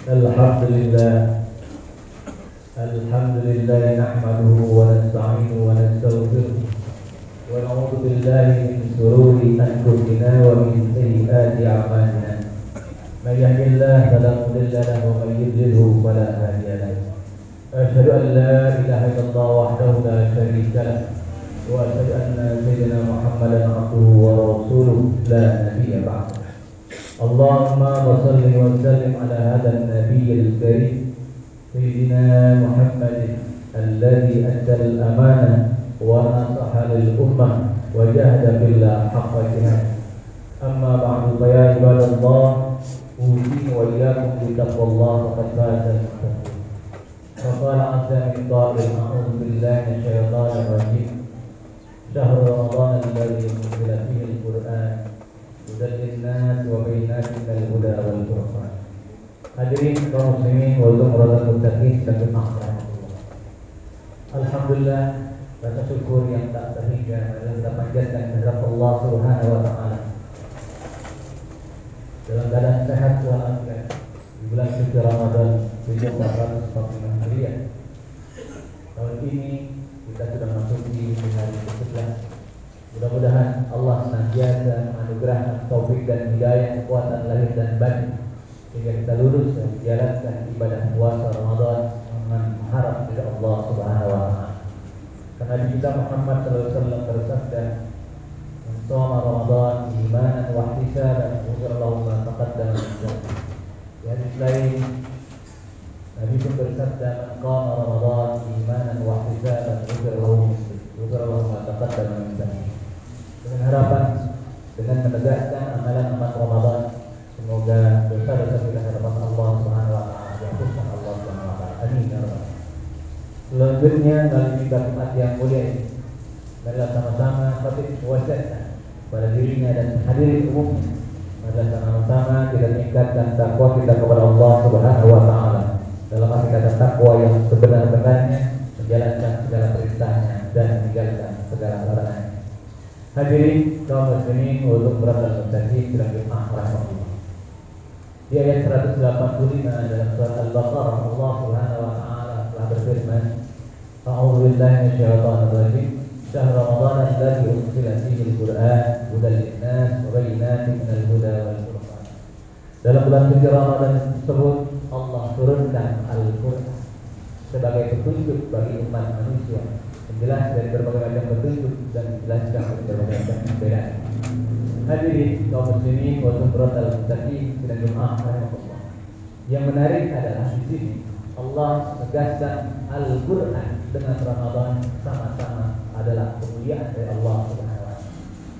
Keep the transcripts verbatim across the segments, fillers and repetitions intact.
الحمد لله الحمد لله نحمده ونستعينه ونستغفره ونعوذ بالله من شرور أنفسنا ومن سيئات أعمالنا من يهد الله فلا مضل له ومن يضلله فلا هادي له أشهد أن لا إله إلا الله وحده لا شريك له وأشهد أن سيدنا محمدا عبده ورسوله لا نبي بعده اللهم صل وسلم على هذا النبي الكريم سيدنا محمد الذي أدى الأمانة ونصح للأمة وجاهد في الله حق جهاده. أما بعد فيا عباد الله أوصيكم وإياكم بتقوى الله فقد فاز المتقون. وقال عز من قائل أعوذ بالله من الشيطان الرجيم شهر رمضان الذي أنزل فيه القرآن hudan linnas wa bayyinatin minal huda wal furqan. Hadirin kaum muslimin wal muradul muttaqin dan rahmatullah. Alhamdulillah, rasa syukur yang tak terhingga adalah kita panjatkan kehadirat Allah Subhanahu wa taala. Dalam keadaan sehat walafiat di bulan suci Ramadan seribu empat ratus empat puluh lima Hijriah. Tahun ini kita sudah masuk di hari ke-sebelas. Mudah-mudahan Allah senantiasa menganugerahkan taufik dan hidayah, kekuatan lahir dan batin sehingga kita lurus dan menjalankan ibadah puasa Ramadan dengan mengharap dari Allah Subhanahu wa taala. Karena Nabi kita Muhammad sallallahu alaihi wasallam bersabda, "Man shoma Ramadan imanan wa ihtisaban ghufira lahu ma taqaddama min dhanbi." Di hadis lain Nabi pun bersabda, "Man qama Ramadan imanan wa ihtisaban ghufira lahu ghufira lahu ma taqaddama min dhanbi." Dengan harapan, dengan menegaskan amalan-amalan Ramadan, semoga dosa-dosa kita hadapan Allah Subhanahu wa taala dihapuskan Allah Subhanahu wa taala. Amin ya rabbal alamin. Selanjutnya dalam ibadah Jumat yang mulia ini, marilah sama-sama khatib wasiatkan pada dirinya dan hadirin umumnya. Marilah sama-sama kita meningkatkan takwa kita kepada Allah Subhanahu wa taala. Dalam arti kata takwa yang sebenar-benarnya, menjalankan segala perintahnya dan meninggalkan segala larangannya. Hadirin kaum muslimin wal muradul muttaqin dirahmati rahmatullah. Di ayat seratus delapan puluh lima dalam surat Al-Baqarah Allah Subhanahu wa taala telah berfirman, "A'udzu billahi minasyaitonir rajim. Syahr Ramadan alladzi unzila fihi al-Qur'an hudan lin-nas wa bayyinatin minal huda wal furqan." Dalam bulan suci Ramadan tersebut Allah turunkan Al-Qur'an sebagai petunjuk bagi umat manusia, menjelaskan dari berbagai macam petunjuk dan menjelaskan dari berbagai macam perbedaan. Hadirin kaum muslimin wal muradul muttaqin dan jemaah rahmatullah. Yang menarik adalah di sini Allah menegaskan Al-Qur'an dengan Ramadan sama-sama adalah kemuliaan dari Allah Subhanahu wa taala.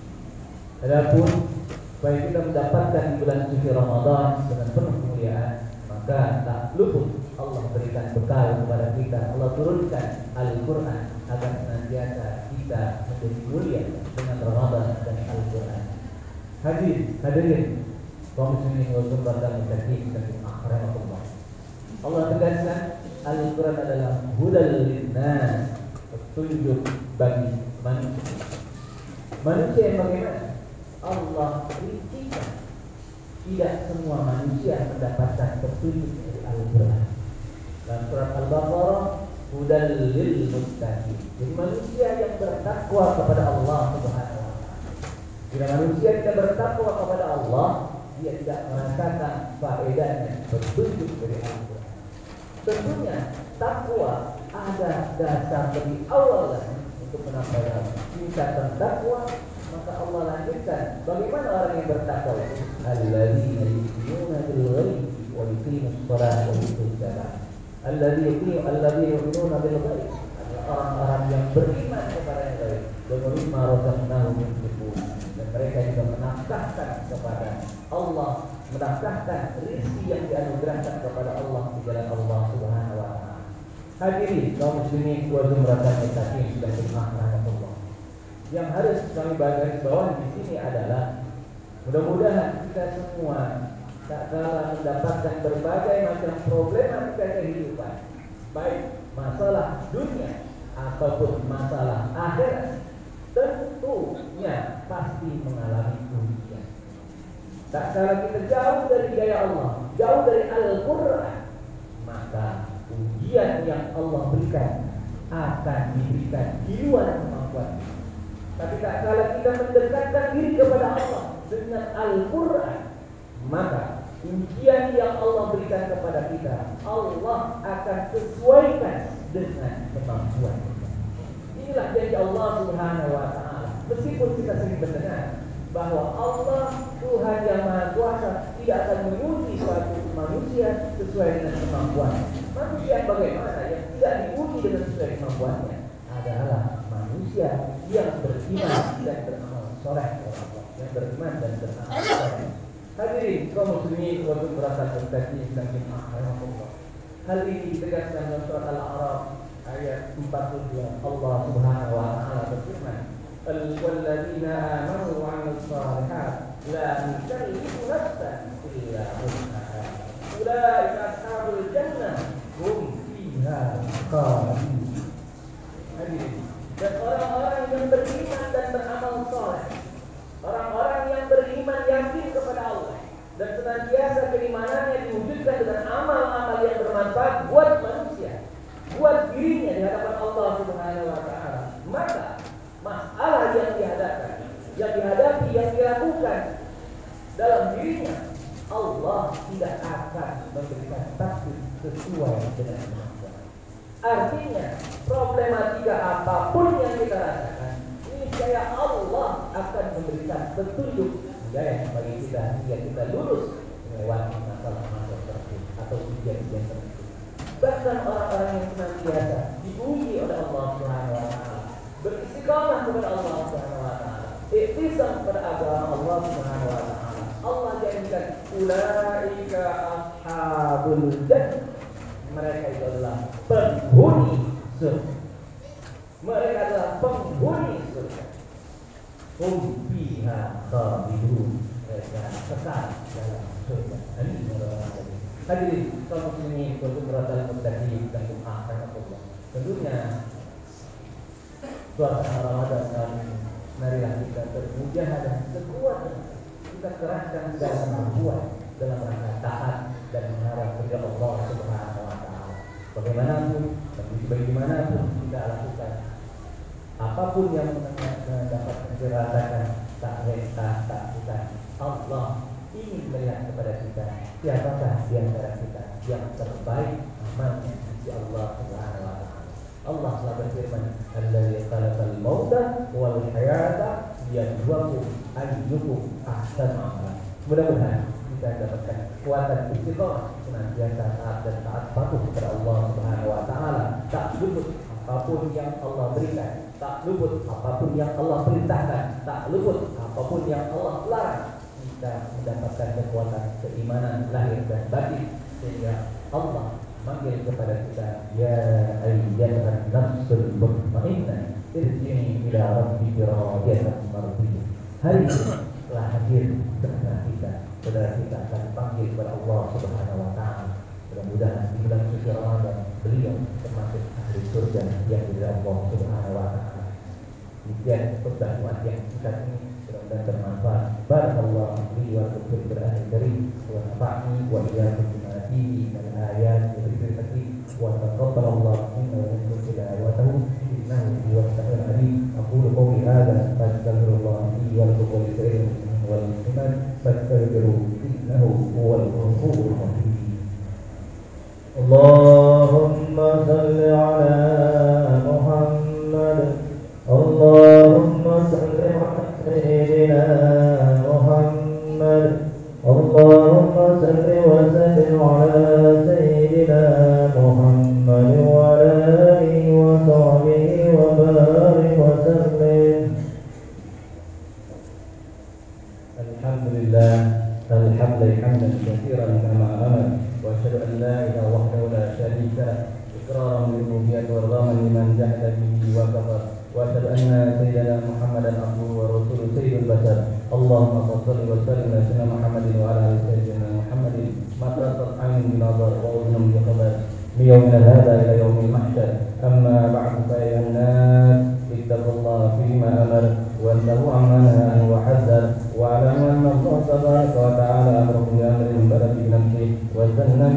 Adapun baik kita mendapatkan di bulan suci Ramadan dengan penuh kemuliaan, maka tak luput Allah berikan bekal kepada kita. Allah turunkan Al-Qur'an agar senantiasa kita menjadi mulia dengan Ramadan dan Al-Qur'an. Hadir, hadirin kaum muslimin wal muradul muttaqin dan rahmatullah. Allah tegaskan Al-Qur'an adalah hudal linnas, petunjuk bagi manusia. Manusia yang bagaimana? Allah rincikan tidak semua manusia mendapatkan petunjuk dari Al-Qur'an. Dalam surat Al-Baqarah hudal lil muttaqin. Jadi manusia yang bertakwa kepada Allah Subhanahu wa taala. Jika manusia tidak bertakwa kepada Allah, dia tidak merasakan faedahnya petunjuk dari Al-Qur'an. Tentunya takwa ada dasar lebih awal untuk menambah tingkatan takwa, maka Allah lanjutkan bagaimana orang yang bertakwa itu? Alladzina yu'minuna bil ghaibi wa yuqimus sholata wa yutuz zakata. Alladzi yu'minu alladzi yu'minuna bil ghaib, orang-orang yang beriman kepada yang gaib dan mimma razaqnahum yunfiqun, dan mereka juga menafkahkan kepada Allah, menafkahkan rezeki yang dianugerahkan kepada Allah di jalan Allah Subhanahu wa taala. Hadirin kaum muslimin wal muradul muttaqin dan rahmatullah. Yang harus kami garis bawah di sini adalah mudah-mudahan kita semua tak kalah mendapatkan berbagai macam problematika kehidupan, baik masalah dunia ataupun masalah akhirat, tentunya pasti mengalami ujian. Tak kalah kita jauh dari gaya Allah, jauh dari Al-Qur'an, yang Allah berikan akan diberikan di luar kemampuan. Tapi tak kala kita mendekatkan diri kepada Allah dengan Al-Quran, maka ujian yang Allah berikan kepada kita, Allah akan sesuaikan dengan kemampuan kita. Inilah janji Allah Subhanahu wa Ta'ala. Meskipun kita sering mendengar bahwa Allah Tuhan yang Maha Kuasa tidak akan menguji suatu manusia sesuai dengan kemampuan. Manusia bagaimana yang tidak diuji dengan sesuai kemampuannya adalah manusia yang beriman dan beramal soleh, yang beriman dan beramal soleh. Hadirin kaum muslimin waktu berasa terjadi dan Allah. Hal ini ditegaskan dalam surat Al-A'raf ayat empat puluh dua. Allah Subhanahu wa Ta'ala berfirman, "Walladzina amanu wa 'amilus shalihat la nukallifu nafsan illa wus'aha. Ulaika ashabul jannah hum fiha khalidun." Hadirin, dan orang-orang yang beriman dan beramal soleh, orang-orang yang beriman yakin kepada Allah dan senantiasa keimanannya diwujudkan dengan amal-amal yang bermanfaat buat manusia, buat dirinya di hadapan Allah Subhanahu wa Ta'ala, maka masalah yang dihadapi, yang dihadapi, yang dilakukan dalam dirinya, Allah tidak akan memberikan takdir sesuai dengan kemampuan. Artinya, problematika apapun yang kita rasakan, ini saya Allah akan memberikan petunjuk hidayah bagi kita hingga kita lulus melewati masalah-masalah tersebut atau ujian-ujian tersebut. Bahkan orang-orang yang senantiasa diuji oleh Allah Subhanahu wa Ta'ala, beristiqamah kepada Allah Subhanahu wa Ta'ala, iktisam kepada agama Allah Subhanahu wa Ta'ala, Allah janjikan ulaika ashabul jannah, mereka itu adalah penghuni surga. Mereka adalah penghuni surga. Hum fiha khalidun, mereka kekal dalam surga. Amin. Hadirin kaum muslimin untuk berada muttaqin dan Allah. Tentunya suasana Ramadan kali ini, marilah kita bermujahadah sekuat kita kerahkan dalam membuat dalam rangka taat dan mengharap kepada Allah Subhanahu wa Ta'ala. Bagaimanapun dan bagaimanapun kita lakukan, apapun yang dapat kita rasakan, tak rentah, tak kita, Allah ingin melihat kepada kita siapakah di antara kita yang terbaik amalnya di Allah Subhanahu wa Ta'ala. Allah telah berfirman, "Allazi khalaqal mauta wal hayata liyabluwakum ayyukum ahsanu amala." Mudah-mudahan kita dapatkan kekuatan istiqomah senantiasa taat dan taat patuh kepada Allah Subhanahu wa Ta'ala, tak luput apapun yang Allah berikan, tak luput apapun yang Allah perintahkan, tak luput apapun yang Allah larang. Kita mendapatkan kekuatan keimanan lahir dan batin sehingga Allah manggil kepada kita, ya ayyuhan nafsul mutmainnah irji'i ila rabbiki radiyatan mardiyah. Hari ini telah hadir tengah kita, saudara kita akan dipanggil kepada Allah Subhanahu wa Ta'ala. Mudah-mudahan di bulan suci Ramadan beliau termasuk ahli surga yang diridhai Allah Subhanahu wa Ta'ala. Demikian khutbah yang singkat ini mudah-mudahan bermanfaat. Barakallahu li wa lakum fil Qur'anil karim wa nafa'ni wa iyyakum bima fihi min al-ayat wa dhikril hakim wa taqabbalallahu minna wa minkum tilawatahu innahu huwas samiul alim. Aqulu qawli hadza wa astaghfirullah li wa lakum wa lisa'iril muslimin wal muslimat fastaghfiruhu innahu huwal ghafurur rahim. Allahumma salli ala Muhammad. Allahumma salli ala sayyidina Muhammad. Allahumma salli wa sallim ala sayyidina Muhammad wa ala alihi wa sahbihi wa barik wa sallim. Alhamdulillah, alhamdulillah hamdan katsiran kama amara. وأشهد أن لا إله وحده لا شريك له إقرارا بالربوبية وإرغاما لمن جحد به وكفر وأشهد أن سيدنا محمدا عبده ورسوله سيد البشر. اللهم صل وسلم على سيدنا محمد وعلى آل سيدنا محمد ما ترقت عين بنظر وأذن بخبر من يومنا هذا إلى يوم المحشر. أما بعد فأيها الناس اتقوا الله فيما أمر وانتهوا عما نهى عنه وحذر واعلموا أن الله تبارك وتعالى أمركم بأمر بدأ بنفسه وزن بملائكته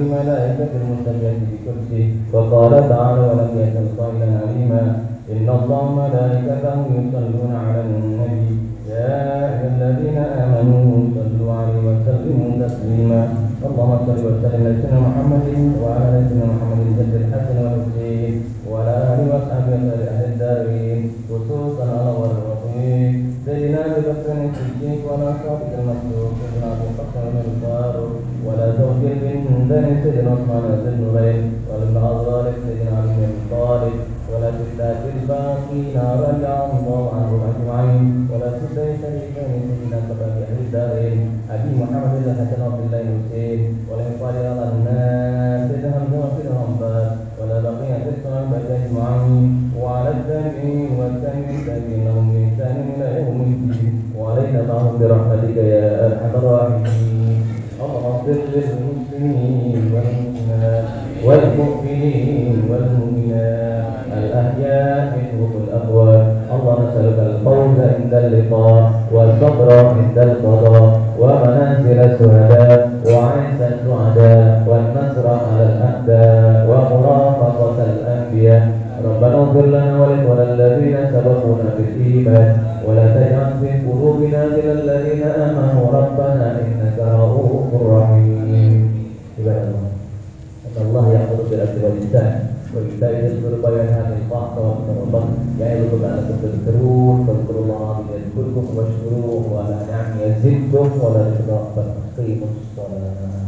الملائكة المستمية بكرسه وقال تعالى ولم يزل قائلا عليما إن الله وملائكته يصلون على النبي يا أيها الذين آمنوا صلوا عليه وسلموا تسليما اللهم صل وسلم على سيدنا محمد وعلى آل سيدنا محمد جد الحسن والحسين وعلى آله وصحبه أهل الدارين خصوصا على الرسول سيدنا أبي بكر الصديق وعلى صادق المصدوق سيدنا أبي بكر الفاروق ولا زوج من بني سيدنا عثمان بن نورين ولا أزواج سيدنا علي بن طالب ولا ستات الباقين رضي الله عنهم أجمعين ولا ستات شريكين سيدنا كبار أهل الدارين أبي محمد الحسن عبد الله الحسين ولا يقال على الناس سيدنا حمزة بن عباس ولا بقية الصحابة أجمعين وعلى التابعين والتابعين التابعين لهم بإحسان إلى يوم الدين وعلينا معهم برحمتك يا أرحم الراحمين اللهم اغفر للمسلمين والمسلمات والمؤمنين والمؤمنات الأحياء منهم الأموات اللهم نسألك الفوز عند اللقاء والصبر عند القضاء ومنازل الشهداء وعز السعداء والنصر على الأعداء ومرافقة الأنبياء ربنا اغفر لنا ولإخواننا الذين سبقونا بالإيمان ولا تجعل في قلوبنا غلا للذين آمنوا ربنا إنك رؤوف رحيم عباد الله إن الله يأمر بالعدل والإحسان وإيتاء ذي القربى وينهى عن الفحشاء والمنكر والبغي يعظكم لعلكم تذكرون فاذكروا الله العظيم يذكركم واشكروه وعلى نعمه يزدكم ولذكر أكبر أقيموا الصلاة.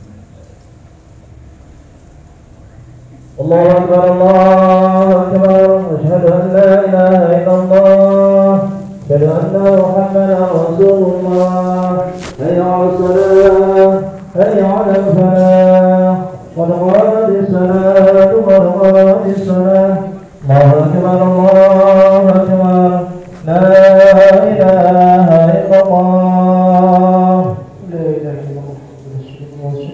الله أكبر الله أكبر أشهد أن لا إله إلا الله أشهد أن محمدا رسول الله حي على الصلاة حي على الفلاح قد قامت الصلاة قد قامت الصلاة الله أكبر الله أكبر لا إله إلا الله لا إله إلا الله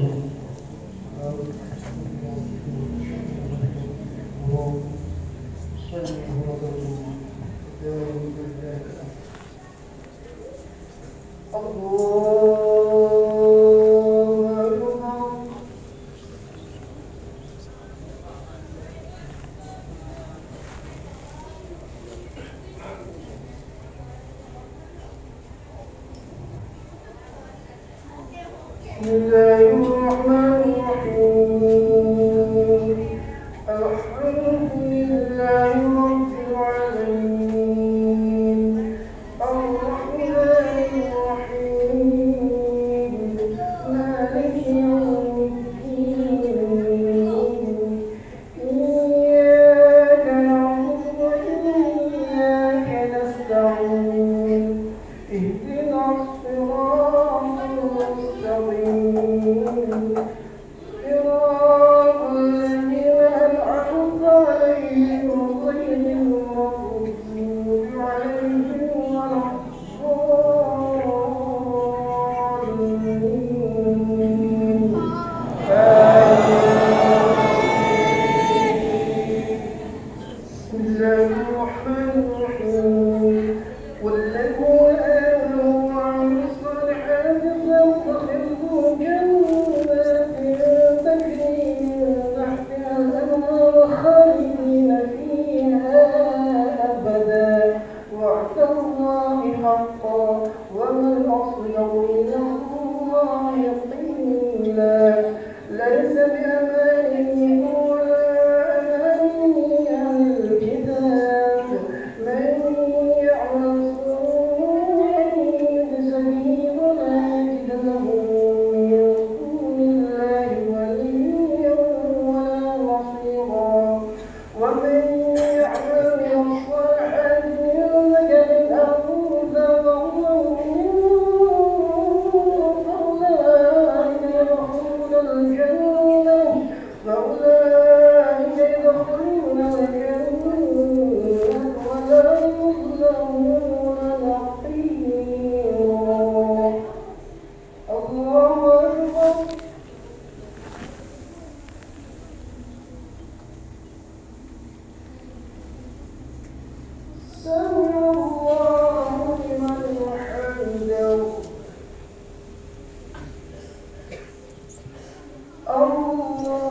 بسم الله الرحمن الرحيم الحمد لله رب العالمين الرحمن الرحيم مالك يوم الدين إياك نعبد وإياك نستعين اهدنا الصراط المستقيم صراط الذين أنعمت عليهم غير المغضوب عليهم ولا الضالين بسم الله الرحمن الرحيم والذين آمنوا وعملوا الصالحات سندخلهم جنات تجري من تحتها الأنهار خالدين فيها أبدا وعد الله حقا ومن أصدق من الله قيلا ليس بأمانيهم ولا أماني أهل الكتاب من يعمل سوءا يجز به ولا يجد له من دون الله وليا ولا نصيرا ومن يعمل من الصالحات من ذكر أو أنثى وهو مؤمن فأولئك يدخلون الجنة فأولئك يدخلون الجنة ولا يظلمون نقيرا الله أكبر سمع الله لمن حمده الله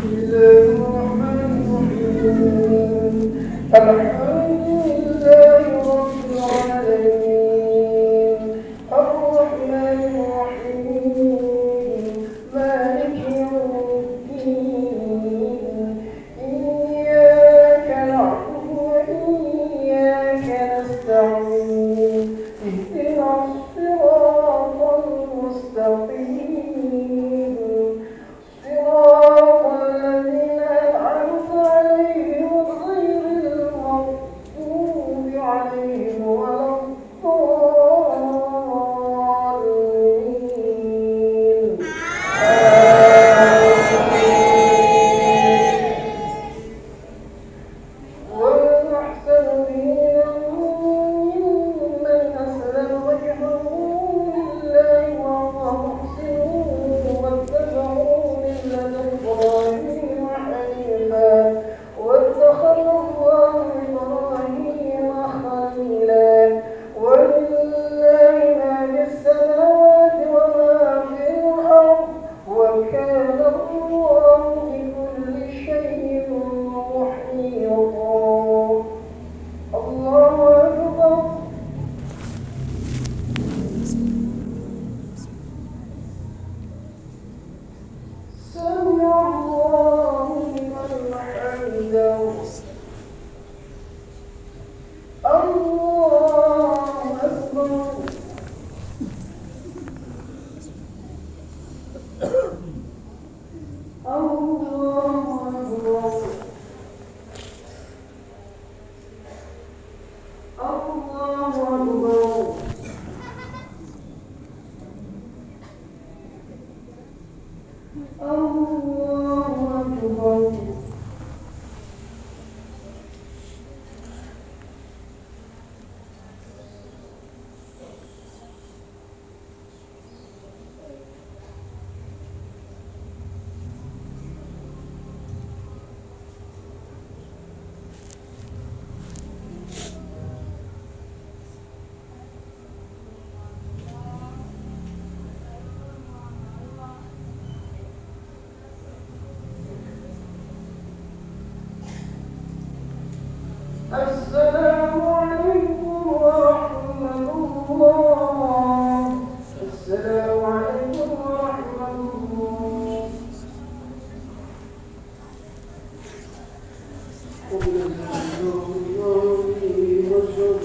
السلام عليكم ورحمة الله. السلام عليكم ورحمة الله. قل الحمد لله واشهد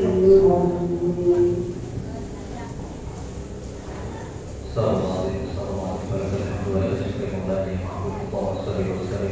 صلى الله عليه وسلم. warahmatullahi wabarakatuh.